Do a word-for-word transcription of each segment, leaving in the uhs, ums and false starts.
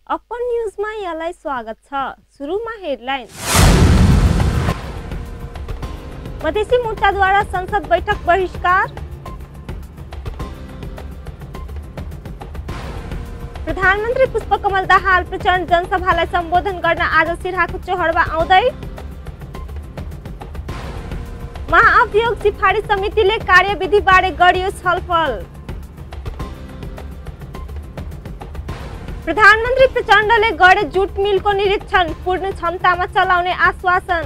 Upon न्यूजमा यहाँलाई स्वागत छ। सुरुमा हेडलाइन। मधेसी मोर्चाद्वारा संसद बैठक बहिष्कार। प्रधानमन्त्री पुष्पकमल दाहाल प्रचण्ड जनसभालाई सम्बोधन गर्न आज सिराहाको चोहडमा आउँदै। महाअभियोग सिफारिस समितिले कार्यविधिबारे गर्यो छलफल। प्रधानमन्त्री प्रचण्डले गरे जुट मिलको निरीक्षण, पूर्ण क्षमतामा चलाउने आश्वासन।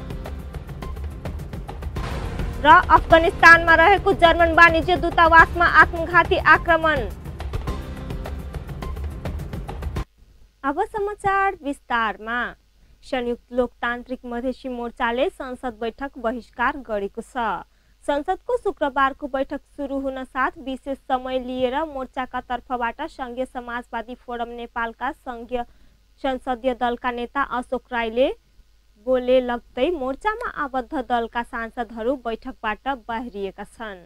र अफगानिस्तानमा रहेको जर्मन वाणिज्य दूतावासमा आत्मघाती आक्रमण। अब समाचार विस्तारमा। संयुक्त लोकतान्त्रिक मधेसी मोर्चाले संसद बैठक बहिष्कार गरेको छ। संसदको शुक्रबारको बैठक सुरु हुन साथ विशेष समय लिएर मोर्चाका तर्फबाट संघीय समाजवादी फोरम नेपालका संघीय संसदीय दलका नेता अशोक राईले बोले लाग्दै मोर्चामा आबद्ध दलका सांसदहरू बैठकबाट बाहिरिएका छन्।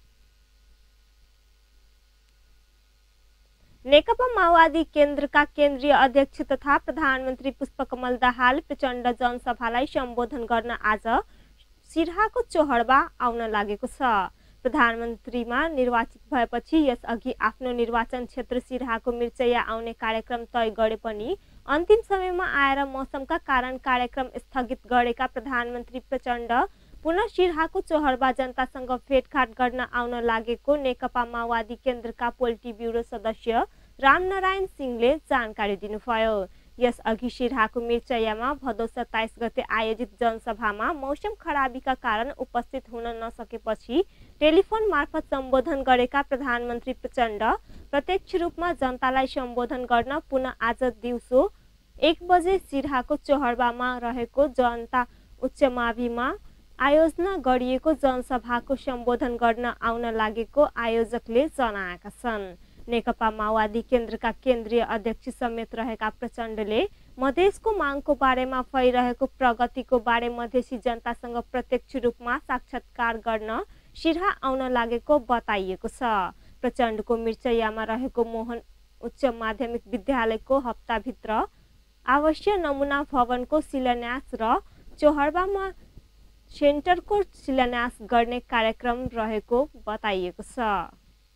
नेकपा माओवादी केन्द्रका केन्द्रीय अध्यक्ष तथा प्रधानमन्त्री पुष्पकमल दाहाल प्रचण्ड जनसभालाई सम्बोधन गर्न आज सिराहाको चोहडमा आउन लागेको छ। प्रधानमन्त्रीमा निर्वाचित भएपछि यसअघि आफ्नो निर्वाचन क्षेत्र सिराहाको मिर्चैया आउने कार्यक्रम तय गरे पनि अन्तिम समयमा आएर मौसमका कारण कार्यक्रम स्थगित गरेका प्रधानमन्त्री प्रचण्ड पुनः सिराहाको चोहडमा जनतासँग भेटघाट गर्न आउन लागेको नेकपा माओवादी केन्द्रका पोलिटी ब्युरो सदस्य रामनारायण सिंहले जानकारी दिनुभयो। यसअघि सिराहाको मिर्चैयामा भदौ सत्ताइस गते आयोजित जनसभामा मौसम खराबीका कारण उपस्थित हुन नसकेपछि टेलिफोन मार्फत सम्बोधन गरेका प्रधानमन्त्री प्रचण्ड प्रत्यक्ष रूपमा जनतालाई सम्बोधन गर्न पुनः आज दिउँसो एक बजे सिराहाको चोहडमा रहेको जनता उच्च माविमा आयोजना गरिएको जनसभाको सम्बोधन गर्न आउन लागेको आयोजकले जनाएका छन्। नेकपा माओवादी केन्द्रका केन्द्रीय अध्यक्ष समेत रहेका प्रचण्डले मधेसको मागको बारेमा भइरहेको प्रगतिको बारे मधेसी जनतासँग प्रत्यक्ष रूपमा साक्षात्कार गर्न सिराहा आउन लागेको बताइएको छ। प्रचण्डको मिर्चैयामा रहेको मोहन उच्च माध्यमिक विद्यालयको हप्ताभित्र आवासीय नमुना भवनको शिलान्यास र चोहडमा सेन्टरको शिलान्यास गर्ने कार्यक्रम रहेको बताइएको छ।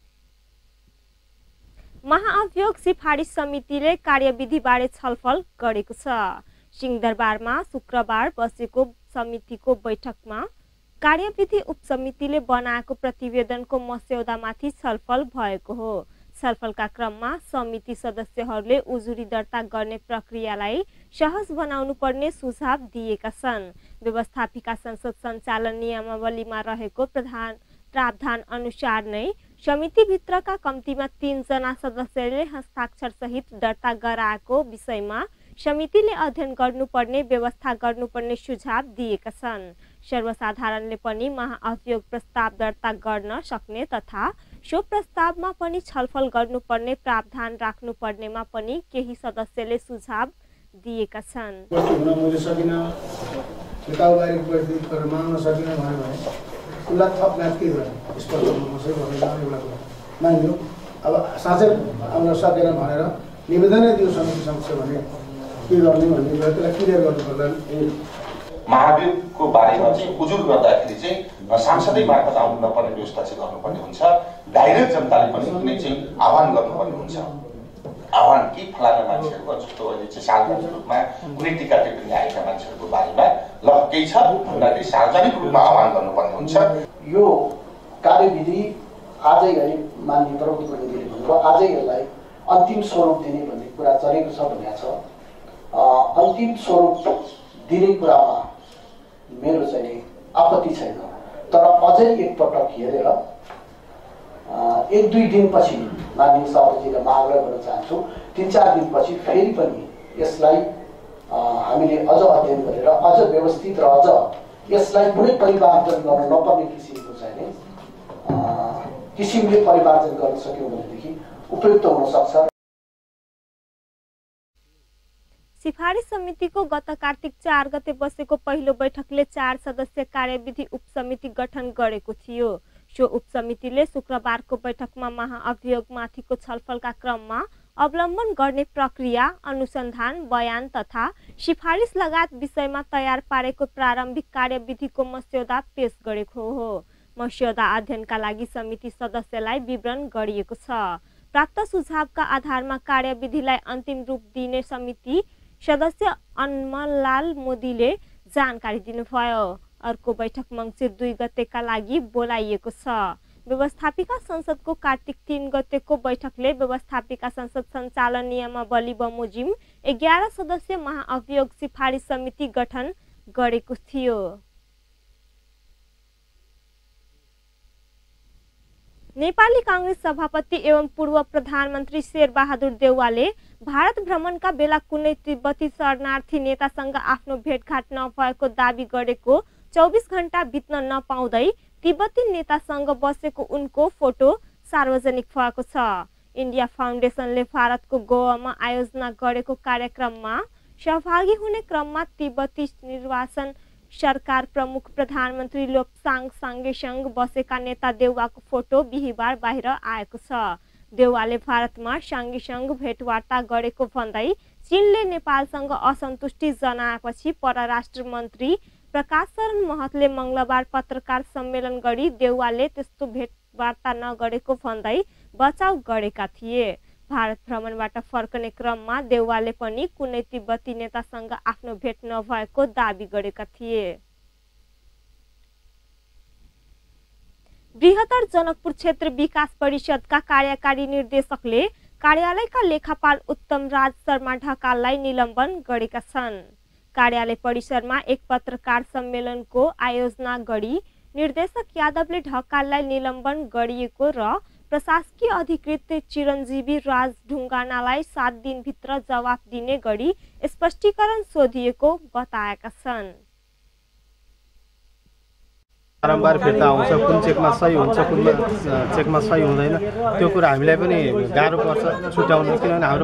महाअभियोग सिफारिस समितिले कार्यविधिबारे छलफल गरेको छ। सिंहदरबारमा शुक्रबार बसेको समितिको बैठकमा कार्यविधि उपसमितिले बनाएको प्रतिवेदनको मस्यौदामाथि छलफल भएको हो। छलफलका क्रममा समिति सदस्यहरूले उजुरी दर्ता गर्ने प्रक्रियालाई सहज बनाउनु पर्ने सुझाव दिएका छन्। व्यवस्थापिका संसद सञ्चालन नियमावलीमा रहेको प्रधान प्रावधान अनुसार नै समितिभित्रका कम्तीमा तीन जना सदस्यले हस्ताक्षर सहित दर्ता गराएको विषयमा समितिले अध्ययन गर्नुपर्ने व्यवस्था गर्नुपर्ने सुझाव दिएका छन्। सर्वसाधारणले पनि महाअभियोग प्रस्ताव दर्ता गर्न सक्ने तथा सो प्रस्तावमा पनि छलफल गर्नुपर्ने प्रावधान राख्नुपर्नेमा पनि केही सदस्यले सुझाव दिएका छन्। उसलाई थप म्याच के गर्ने स्पष्ट कसै भनेर एउटा कुरा मान्यो। अब साँच्चै आउन सकेन भनेर निवेदनै दियो समिति समक्ष भने के गर्ने भन्ने कुरा त्यसलाई क्लियर गर्नु पर्ला। महाभियोगको बारेमा चाहिँ उजुर गर्दाखेरि चाहिँ सांसदै मार्फत आउनु नपर्ने व्यवस्था चाहिँ गर्नुपर्ने हुन्छ। डाइरेक्ट जनताले पनि कुनै चाहिँ आह्वान गर्नुपर्ने हुन्छ। आह्वान कि फलाना मान्छेहरूको जस्तो अहिले चाहिँ सार्वजनिक रूपमा कुनै टिका टिप्पणी आएका मान्छेहरूको बारेमा ल केही छ भन्दाखेरि सार्वजनिक रूपमा आह्वान गर्नुपर्ने हुन्छ। यो कार्यविधि आजै है माननीय प्रमुख प्रतिनिधिले भन्नुभयो, आजै यसलाई अन्तिम स्वरूप दिने भन्ने कुरा चलेको छ भनेको छ। अन्तिम स्वरूप दिने कुरामा मेरो चाहिँ आपत्ति छैन, तर अझै एकपटक हेरेर एक दुई दिनपछि माननीय सभापतिजीलाई आग्रह गर्न चाहन्छु, तिन चार दिनपछि फेरि पनि यसलाई हामीले अझ अध्ययन गरेर अझ व्यवस्थित र अझ यसलाई कुनै परिमार्जन गर्न नपर्ने किसिमको चाहिँ किसिमले परिमार्जन गर्न सक्यौँ भनेदेखि उपयुक्त हुन सक्छ। सिफारिस समितिको गत कार्तिक चार गते बसेको पहिलो बैठकले चार सदस्य कार्यविधि उपसमिति गठन गरेको थियो। सो उपसमितिले शुक्रबारको बैठकमा महाअभियोगमाथिको छलफलका क्रममा अवलम्बन गर्ने प्रक्रिया, अनुसन्धान, बयान तथा सिफारिस लगायत विषयमा तयार पारेको प्रारम्भिक कार्यविधिको मस्यौदा पेश गरेको हो। मस्यौदा अध्ययनका लागि समिति सदस्यलाई विवरण गरिएको छ। प्राप्त सुझावका आधारमा कार्यविधिलाई अन्तिम रूप दिने समिति सदस्य अनमलाल मोदीले जानकारी दिनुभयो। अर्को बैठक मङ्सिर दुई गतेका लागि बोलाइएको छ। व्यवस्थापिका संसदको कार्तिक तीन गतेको बैठकले व्यवस्थापिका संसद सञ्चालन नियमावली बमोजिम एघार सदस्य महाअभियोग सिफारिस समिति गठन गरेको थियो। नेपाली कांग्रेस सभापति एवं पूर्व प्रधानमन्त्री शेरबहादुर देउवाले भारत भ्रमणका बेला कुनै तिब्बती शरणार्थी नेतासँग आफ्नो भेटघाट नभएको दावी गरेको चौबिस घण्टा बित्न नपाउँदै तिब्बती नेतासँग बसेको उनको फोटो सार्वजनिक भएको छ। इन्डिया फाउन्डेसनले भारतको गोवामा आयोजना गरेको कार्यक्रममा सहभागी हुने क्रममा तिब्बती निर्वासन सरकार प्रमुख प्रधानमन्त्री लोप्साङ साङ्गेसँग बसेका नेता देउवाको फोटो बिहिबार बाहिर आएको छ। देउवाले भारतमा साङ्गेसँग भेटवार्ता गरेको भन्दै चीनले नेपालसँग असन्तुष्टि जनाएपछि परराष्ट्र मन्त्री प्रकाश शरण महतले मंगलबार पत्रकार सम्मेलन गरी देउवाले त्यस्तो भेटवार्ता नगरेको भन्दै बचाउ गरेका थिए। भारत भ्रमणबाट फर्कने क्रममा देउवाले पनि कुनै तिब्बती नेतासँग आफ्नो भेट नभएको दावी गरेका थिए। बृहत्तर जनकपुर क्षेत्र विकास परिषदका कार्यकारी निर्देशकले कार्यालयका लेखापाल उत्तम राज शर्मा ढकाललाई निलम्बन गरेका छन्। कार्यालय परिसरमा एक पत्रकार सम्मेलनको आयोजना गरी निर्देशक यादवले ढकाललाई निलम्बन गरिएको र प्रशासकीय अधिकृत चिरञ्जीवी राज ढुङ्गानालाई सात दिनभित्र जवाफ दिने गरी स्पष्टीकरण सोधिएको बताएका छन्। बारम्बार फिर्ता आउँछ, कुन चेकमा सही हुन्छ, कुन चेकमा सही हुँदैन, त्यो कुरा हामीलाई पनि गाह्रो पर्छ छुट्याउनु, किनभने हाम्रो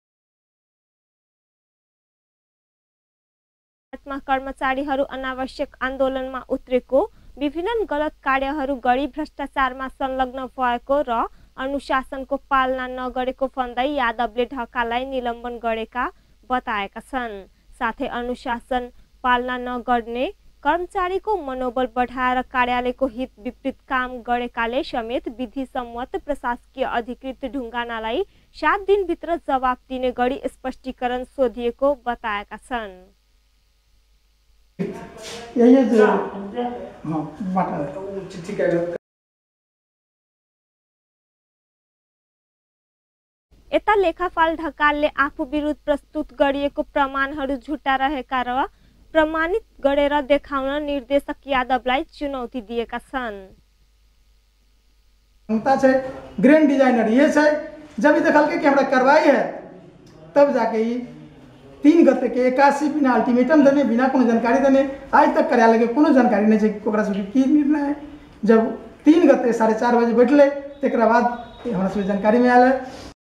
कर्मचारीहरू अनावश्यक आन्दोलनमा उत्रेको, विभिन्न गलत कार्यहरू गरी भ्रष्टाचारमा संलग्न भएको र अनुशासनको पालना नगरेको भन्दै यादवले ढकाललाई निलम्बन गरेका बताएका छन्। साथै अनुशासन पालना नगर्ने कर्मचारीको मनोबल बढाएर कार्यालयको हित विपरीत काम गरेकाले समेत विधि सम्मत प्रशासकीय अधिकृत ढुङ्गानालाई सात दिनभित्र जवाफ दिने गरी स्पष्टीकरण सोधिएको बताएका छन्। यता लेखापाल ढकालले आफू विरुद्ध प्रस्तुत गरिएको प्रमाणहरू झुटा रहेका र प्रमाणित गरेर देखाउन निर्देशक यादवलाई चुनौती दिएका छन्। ग्रैंड डिजाइनर ये है, जब देखल के हमरा कार्रवाई है तब जाके ही तीन गते के इक्यासी बिना अल्टीमेटम देने, बिना कोनो जानकारी देने, आज तक कार्यालय के कोनो जानकारी नहीं है ओकरा सबके की निर्णय है। जब तीन गते साढ़े चार बजे बैठले तकरा बाद हमरा सबके जानकारी में आयल है।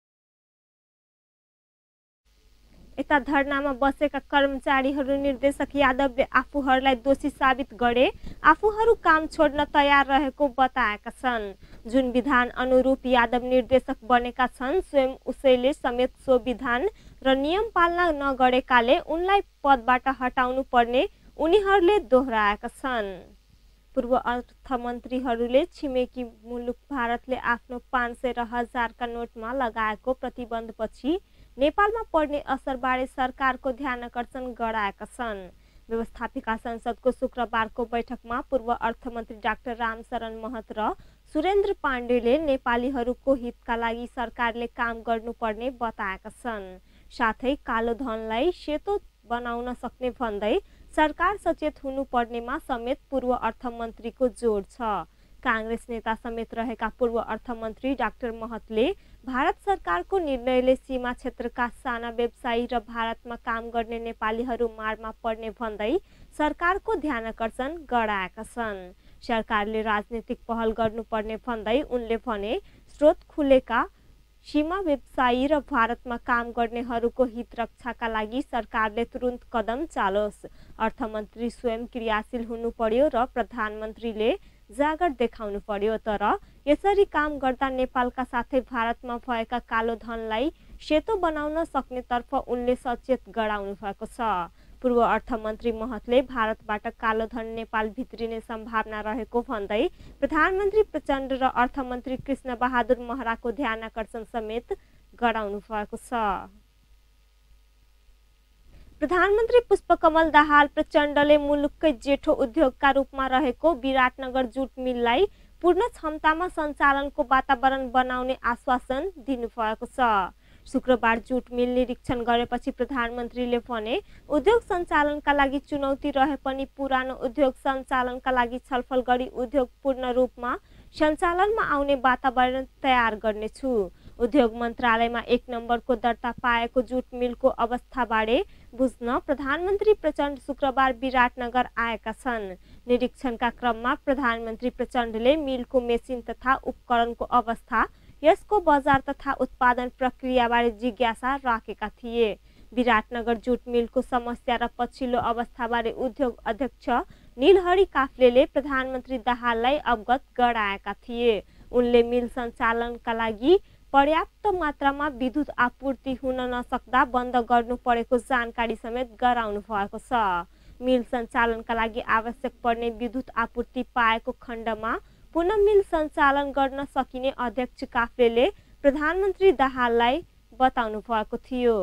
यता धरनामा बसेका कर्मचारीहरू निर्देशक यादवले आफूहरूलाई दोषी साबित गरे आफूहरू काम छोड्न तयार रहेको बताएका छन्। जुन विधान अनुरूप यादव निर्देशक बनेका छन्, स्वयं उसैले समेत सो विधान र नियम पालना नगरेकाले उनलाई पदबाट हटाउनु पर्ने उनीहरूले दोहोऱ्याएका छन्। पूर्व अर्थमन्त्रीहरूले छिमेकी मुलुक भारतले आफ्नो पाँच सय र हजारका नोटमा लगाएको प्रतिबन्धपछि नेपालमा पर्ने असरबारे सरकारको ध्यानकर्षण गराएका छन्। व्यवस्थापिका संसदको शुक्रबारको बैठकमा पूर्व अर्थमन्त्री डाक्टर रामशरण महत र सुरेन्द्र पाण्डेले नेपालीहरूको हितका लागि सरकारले काम गर्नुपर्ने बताएका छन्। साथै कालो धनलाई सेतो बनाउन सक्ने भन्दै सरकार सचेत हुनुपर्नेमा समेत पूर्व अर्थमन्त्रीको जोड छ। कांग्रेस नेता समेत रहेका पूर्व अर्थमन्त्री डाक्टर महतले भारत सरकारको निर्णयले सीमा क्षेत्रका साना व्यवसायी र भारतमा काम गर्ने नेपालीहरू मारमा पर्ने भन्दै सरकारको ध्यानकर्षण गराएका छन्। सरकारले राजनीतिक पहल गर्नुपर्ने भन्दै उनले भने स्रोत खुलेका सीमा व्यवसायी र भारतमा काम गर्नेहरूको हित रक्षाका लागि सरकारले तुरुन्त कदम चालोस्। अर्थमन्त्री स्वयं क्रियाशील हुनु पर्यो र प्रधानमन्त्रीले जागर देखाउनु पर्यो। तर यसरी काम गर्दा नेपालका साथै भारतमा भएका कालो धनलाई सेतो बनाउन सक्नेतर्फ उनले सचेत गराउनु भएको छ। पूर्व अर्थमन्त्री महतले भारतबाट कालो धन नेपाल भित्रिने सम्भावना रहेको भन्दै प्रधानमन्त्री प्रचण्ड र अर्थमन्त्री कृष्ण बहादुर महराको ध्यानाकर्षण समेत गराउनु भएको छ। प्रधानमन्त्री पुष्पकमल दाहाल प्रचण्डले मुलुककै जेठो उद्योगका रूपमा रहेको विराटनगर जुट मिललाई पूर्ण क्षमतामा सञ्चालनको वातावरण बनाउने आश्वासन दिनुभएको छ। शुक्रबार जुट मिल निरीक्षण गरेपछि प्रधानमन्त्रीले भने उद्योग सञ्चालनका लागि चुनौती रहे पनि पुरानो उद्योग सञ्चालनका लागि छलफल गरी उद्योग पूर्ण रूपमा सञ्चालनमा आउने वातावरण तयार गर्नेछु। उद्योग मन्त्रालयमा एक नम्बरको दर्ता पाएको जुट मिलको अवस्थाबारे बुझ्न प्रधानमन्त्री प्रचण्ड शुक्रबार विराटनगर आएका छन्। निरीक्षणका क्रममा प्रधानमन्त्री प्रचण्डले मिलको मेसिन तथा उपकरणको अवस्था, यसको बजार तथा उत्पादन प्रक्रियाबारे जिज्ञासा राखेका थिए। विराटनगर जुट मिलको समस्या र पछिल्लो अवस्थाबारे उद्योग अध्यक्ष नीलहरी काफ्लेले प्रधानमन्त्री दाहाललाई अवगत गराएका थिए। उनले मिल सञ्चालनका लागि पर्याप्त मात्रामा विद्युत आपूर्ति हुन नसक्दा बन्द गर्नु परेको जानकारी समेत गराउनु भएको छ। मिल सञ्चालनका लागि आवश्यक पर्ने विद्युत आपूर्ति पाएको खण्डमा पुनः मिल सञ्चालन गर्न सकिने अध्यक्ष काफ्लेले प्रधानमन्त्री दाहाललाई बताउनु भएको थियो।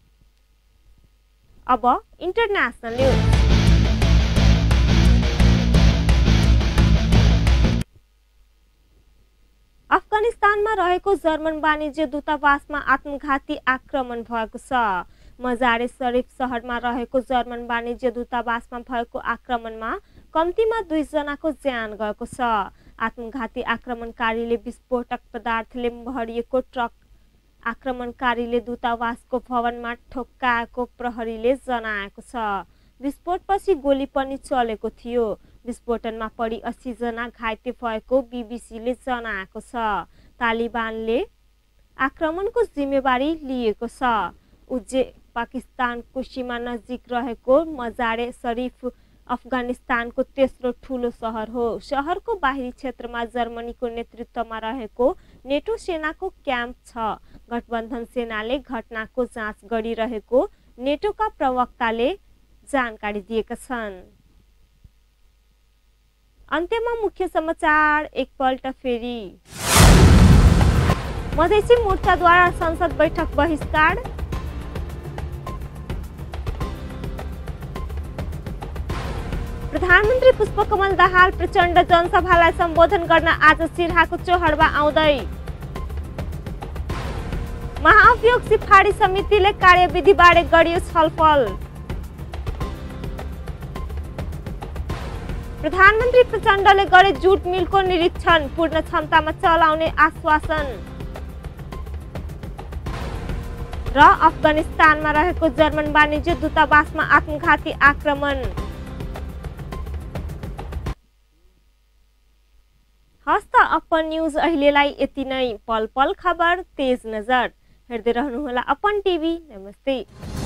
अब इन्टरनेसनल न्युज। अफगानिस्तानमा रहेको जर्मन वाणिज्य दूतावासमा आत्मघाती आक्रमण भएको छ। मजारे शरीफ शहरमा रहेको जर्मन वाणिज्य दूतावासमा भएको आक्रमणमा कम्तीमा दुई जनाको ज्यान गएको छ। आत्मघाती आक्रमणकारीले विस्फोटक पदार्थले भरिएको ट्रक आक्रमणकारीले दूतावासको भवनमा ठोक्काएको प्रहरीले जनाएको छ। विस्फोटपछि गोली पनि चलेको थियो। विस्फोटनमा परि अस्सी जना घाइते भएको बीबीसीले जनाएको छ। तालिबानले आक्रमणको जिम्मेवारी लिएको छ। उज्जे पाकिस्तानको सीमा नजिक रहेको मजारे शरीफ अफगानिस्तानको तेस्रो ठुलो सहर हो। सहरको बाहिरी क्षेत्रमा जर्मनीको नेतृत्वमा रहेको नेटो सेनाको क्याम्प छ। गठबन्धन सेनाले घटनाको जाँच गरिरहेको नेटोका प्रवक्ताले जानकारी दिएका छन्। अन्त्यमा मुख्य समाचार एकपल्ट फेरि। मधेसी मोर्चाद्वारा संसद बैठक बहिष्कार। प्रधानमन्त्री पुष्पकमल दाहाल प्रचण्ड जनसभालाई सम्बोधन गर्न आज सिरहाको चोहडमा आउँदै। महाअभियोग सिफारिस समितिले कार्यविधिबारे गरियो छलफल। प्रधानमन्त्री प्रचण्डले गरे जुट मिलको निरीक्षण, पूर्ण क्षमतामा चलाउने आश्वासन। र अफगानिस्तानमा रहेको जर्मन वाणिज्य दूतावासमा आत्मघाती आक्रमण। हस्त अपन न्यूज अहिलेलाई यति नै। पल पल खबर, तेज नजर हेर्दै रहनुहोला अपन टिभी। नमस्ते।